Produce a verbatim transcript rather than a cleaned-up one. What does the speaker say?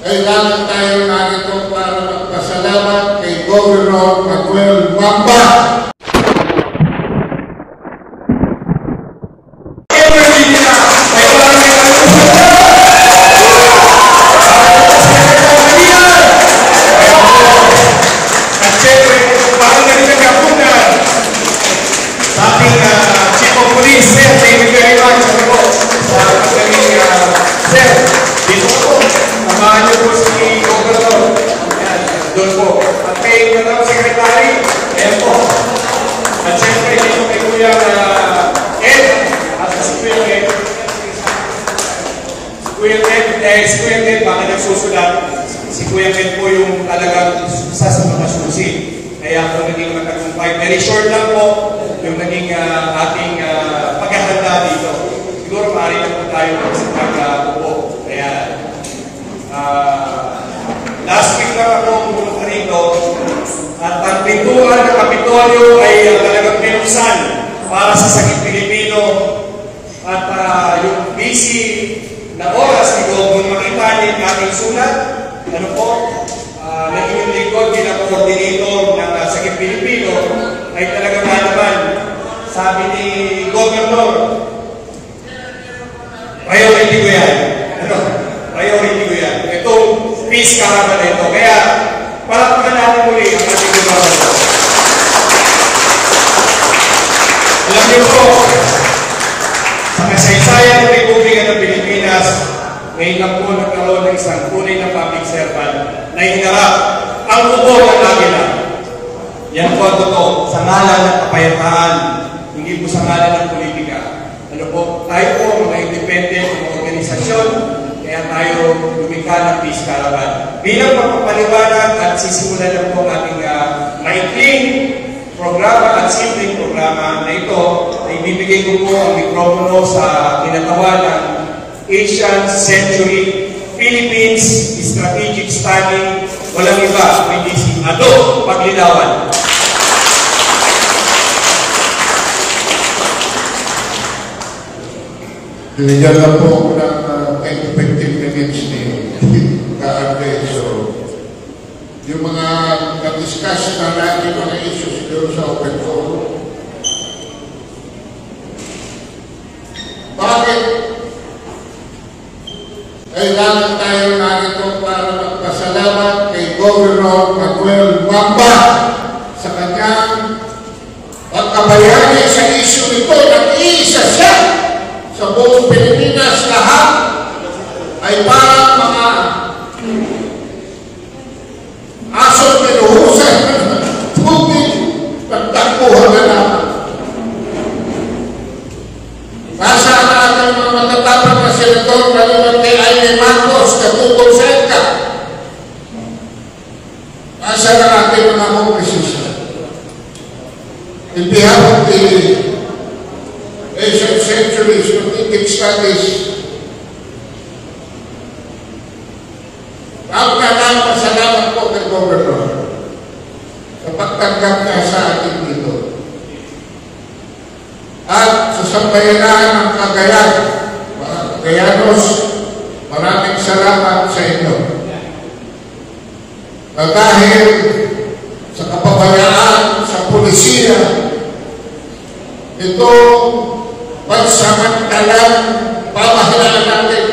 Kailangan tayo narito para magpasalamat kay Governor Manuel Wamba. Doon po. At kay Madam Secretary, ayan po. At siyempre, dito kay Kuya uh, Ed, at si Kuya Ed. Si Kuya Ed, eh, si Kuya Ed, baka nagsusulat. Si Kuya Ed po yung talagang isa sa mga susi. Kaya po naging magtagumpay. Very short lang po yung naging uh, ating uh, paghahanda dito. Siguro maaari na po tayo mag-upo. Kaya, uh, last week lang ako pumunta rito at ang pintuan ng Kapitolyo ay uh, talagang pinuksan para sa Sagip Pilipino at uh, yung busy na oras ni Gogon makita niyo ating sulat. Ano po, uh, naging yung lingkod bilang coordinator ng uh, Sagip Pilipino ay talagang naman sabi ni Governor, priority ko yan. Ano? Priority ko yan. Itong peace caravan na ito. Kaya, palakpakan natin muli ang ating gobernador. Alam niyo po, sa kasaysayan ng Republika ng Pilipinas, ngayon lang po nagkaroon ng isang tunay na public servant na hinarap ang upo ng Agila. Yan po ang totoo, sa ngalan ng kapayapaan, hindi po sa ngalan ng politika. Ano po, tayo po mga independent organisasyon, kaya tayo lumikha ng peace caravan. Bilang pagpapaliwanag at sisimulan na po ang ating uh, maikling programa at simpleng programa na ito, ay ibibigay ko po ang mikropono sa tinatawag ng Asian Century Philippines Strategic Study, walang iba, kundi si Ado Paglinawan. Binigyan lang po ako ng uh, effective minutes ni Kaarte. So, yung mga na-discuss na natin mga issues siguro sa open forum. Bakit kailangan tayo narito para magpasalamat kay Governor Manuel Wamba sa kanyang pagkabayani sa issue nito? Nag-iisa siya sa buong Pilipinas, lahat ay parang mga asong pinuhusan tubig pagtakbuhan na naman. Nasa natin mga matatapang na senador maliban kay Aimee Marcos, Katutong Senka. Nasa na natin mga kongresista. In behalf of the Asian Century Strategic Studies, ang kanang pasalamat po kay Governor sa pagtanggap niya sa ating dito. At sa sambayanan ng Cagayan, mga Cagayanos, maraming salamat sa inyo. Na dahil sa kapabayaan sa pulisiya, ito pansamantalang pamahalaan natin